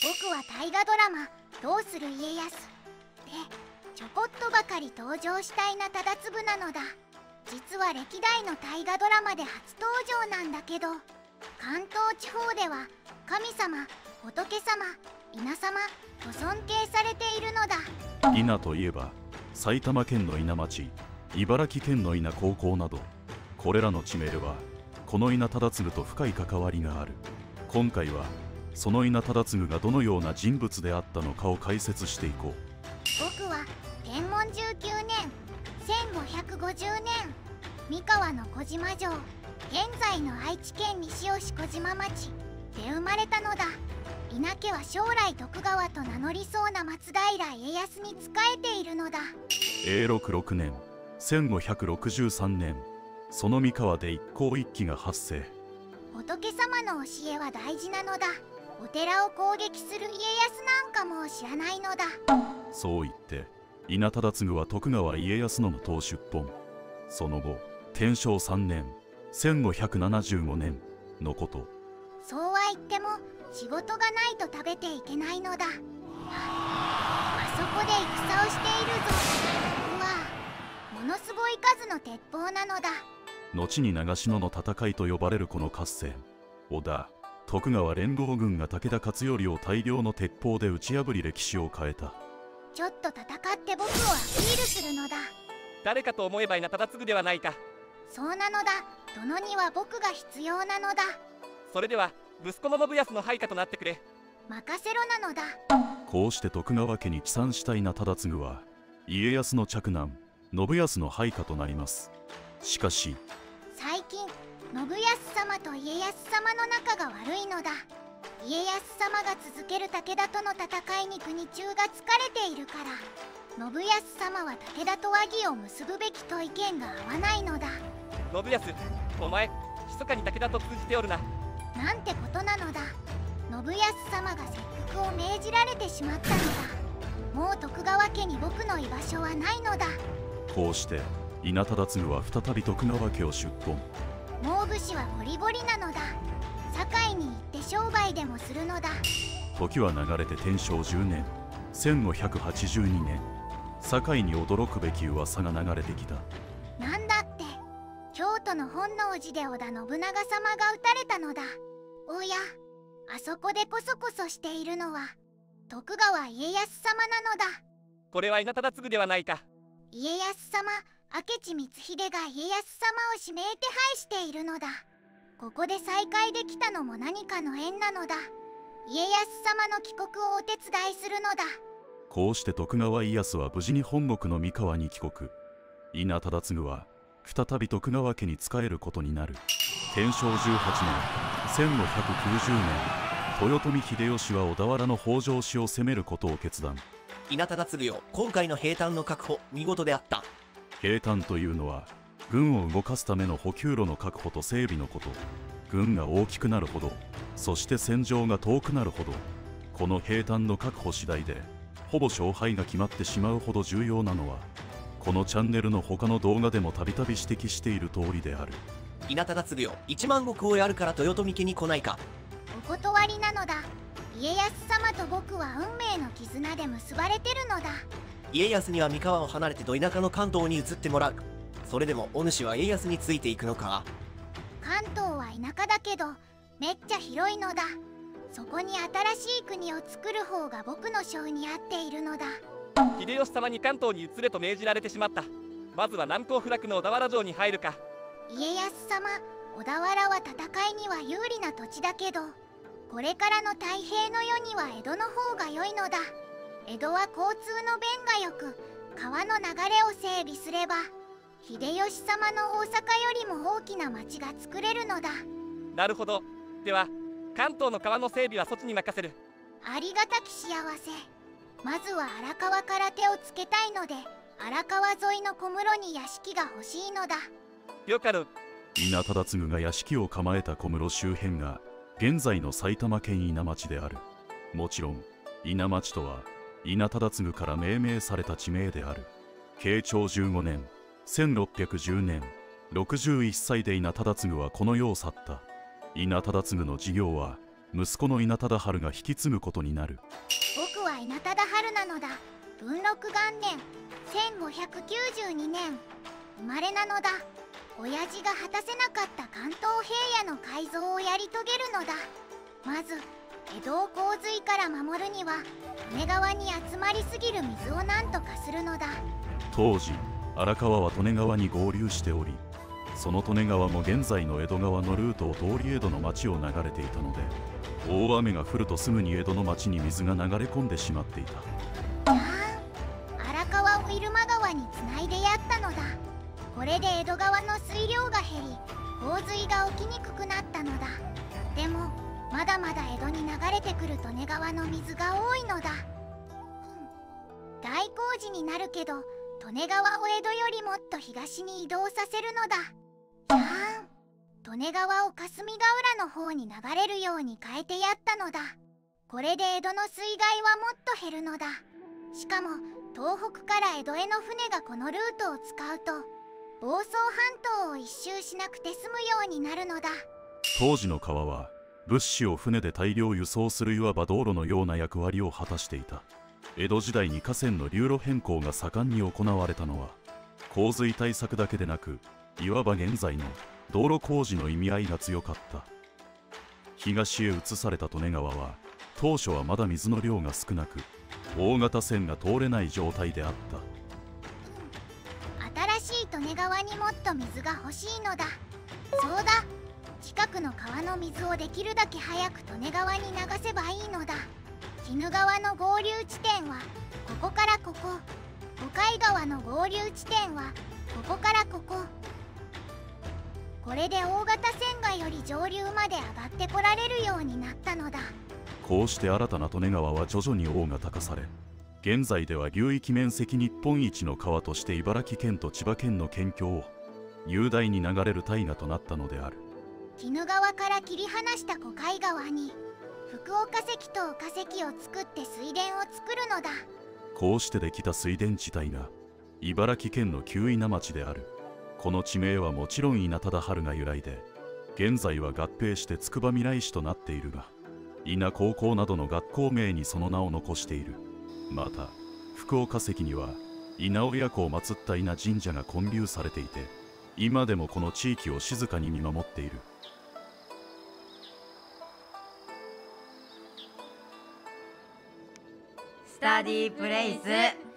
僕は大河ドラマ「どうする家康」でちょこっとばかり登場した稲忠次なのだ。実は歴代の大河ドラマで初登場なんだけど、関東地方では神様、仏様、稲様と尊敬されているのだ。 稲といえば埼玉県の稲町、茨城県の稲高校など、これらの地名ではこの稲忠次と深い関わりがある。今回はその稲忠次がどのような人物であったのかを解説していこう。 僕は天文19年1550年、三河の小島城、現在の愛知県西尾市小島町で生まれたのだ。稲家は将来徳川と名乗りそうな松平家康に仕えているのだ。 永禄6年1563年、その三河で一向一揆が発生。 仏様の教えは大事なのだ。お寺を攻撃する家康なんかも知らないのだ。 そう言って稲忠次は徳川家康のもとを出奔。その後天正3年1575年のこと。 そうは言っても仕事がないと食べていけないのだ。あそこで戦をしているぞ。うわあ、ものすごい数の鉄砲なのだ。 後に長篠の戦いと呼ばれるこの合戦、織田徳川連合軍が武田勝頼を大量の鉄砲で打ち破り歴史を変えた。 ちょっと戦って僕をアピールするのだ。 誰かと思えば稲忠次ではないか。 そうなのだ。殿には僕が必要なのだ。 それでは息子の信康の配下となってくれ。 任せろなのだ。 こうして徳川家に帰参した稲忠次は家康の嫡男信康の配下となります。しかし最近信康様と家康様の仲が悪いのだ。家康様が続ける武田との戦いに国中が疲れているから、信康様は武田と和議を結ぶべきと意見が合わないのだ。 信康、お前密かに武田と通じておるな。 なんてことなのだ。信康様が切腹を命じられてしまったのだ。もう徳川家に僕の居場所はないのだ。 こうして稲忠次は再び徳川家を出奔。 もう武士はボリボリなのだ。堺に行って商売でもするのだ。 時は流れて天正10年1582年、堺に驚くべき噂が流れてきた。 なんだって、京都の本能寺で織田信長様が討たれたのだ。おや、あそこでコソコソしているのは徳川家康様なのだ。 これは稲忠次ではないか。 家康様、明智光秀が家康様を指名手配しているのだ。ここで再会できたのも何かの縁なのだ。家康様の帰国をお手伝いするのだ。 こうして徳川家康は無事に本国の三河に帰国。稲忠次は再び徳川家に仕えることになる。天正18年1590年、豊臣秀吉は小田原の北条氏を攻めることを決断。 稲忠次よ、今回の兵站の確保見事であった。 兵站というのは軍を動かすための補給路の確保と整備のこと。軍が大きくなるほど、そして戦場が遠くなるほど、この兵站の確保次第でほぼ勝敗が決まってしまうほど重要なのは、このチャンネルの他の動画でもたびたび指摘している通りである。 稲忠次よ、1万石をやるから豊臣家に来ないか。 お断りなのだ。家康様と僕は運命の絆で結ばれてるのだ。 家康には三河を離れてど田舎の関東に移ってもらう。それでもお主は家康についていくのか。 関東は田舎だけどめっちゃ広いのだ。そこに新しい国を作る方が僕の性に合っているのだ。 秀吉様に関東に移れと命じられてしまった。まずは難攻不落の小田原城に入るか。 家康様、小田原は戦いには有利な土地だけど、これからの太平の世には江戸の方が良いのだ。江戸は交通の便がよく、川の流れを整備すれば秀吉様の大阪よりも大きな町が作れるのだ。 なるほど。では関東の川の整備はそちに任せる。 ありがたき幸せ。まずは荒川から手をつけたいので、荒川沿いの小室に屋敷が欲しいのだ。 よかる。 稲忠次が屋敷を構えた小室周辺が現在の埼玉県稲町である。もちろん稲町とは稲忠次から命名された地名である。慶長15年1610年、61歳で稲忠次はこの世を去った。稲忠次の事業は息子の稲忠春が引き継ぐことになる。 僕は稲忠春なのだ。文禄元年1592年生まれなのだ。親父が果たせなかった関東平野の改造をやり遂げるのだ。まず江戸を洪水から守るには利根川に集まりすぎる水を何とかするのだ。 当時荒川は利根川に合流しており、その利根川も現在の江戸川のルートを通り江戸の町を流れていたので、大雨が降るとすぐに江戸の町に水が流れ込んでしまっていた。 荒川を入間川につないでやったのだ。これで江戸川の水量が減り洪水が起きにくくなったのだ。でもまだまだ江戸に流れてくる利根川の水が多いのだ。大工事になるけど利根川を江戸よりもっと東に移動させるのだ。利根川を霞ヶ浦の方に流れるように変えてやったのだ。これで江戸の水害はもっと減るのだ。しかも東北から江戸への船がこのルートを使うと房総半島を一周しなくて済むようになるのだ。 当時の川は物資を船で大量輸送するいわば道路のような役割を果たしていた。江戸時代に河川の流路変更が盛んに行われたのは洪水対策だけでなく、いわば現在の道路工事の意味合いが強かった。東へ移された利根川は当初はまだ水の量が少なく大型船が通れない状態であった。 新しい利根川にもっと水が欲しいのだ。そうだ、近くの川の水をできるだけ早く利根川に流せばいいのだ。鬼怒川の合流地点はここからここ、五海川の合流地点はここからここ。これで大型船がより上流まで上がってこられるようになったのだ。 こうして新たな利根川は徐々に王が高され、現在では流域面積日本一の川として茨城県と千葉県の県境を雄大に流れる大河となったのである。 鬼怒川から切り離した五海川に福岡関と岡関を作って水田を作るのだ。 こうしてできた水田地帯が茨城県の旧稲町である。この地名はもちろん稲忠春が由来で、現在は合併して筑波未来市となっているが、稲高校などの学校名にその名を残している。また福岡関には稲親子を祀った稲神社が建立されていて、今でもこの地域を静かに見守っている。 スタディープレイス。